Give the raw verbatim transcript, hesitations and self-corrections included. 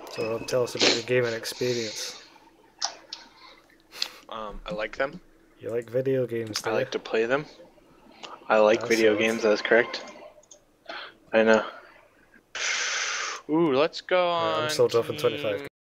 So tell us about your gaming experience. Um, I like them. You like video games, do I you? like to play them. I like That's video odd. games, that's correct. I know. Ooh, let's go Right, I'm on still dropping team... twenty-five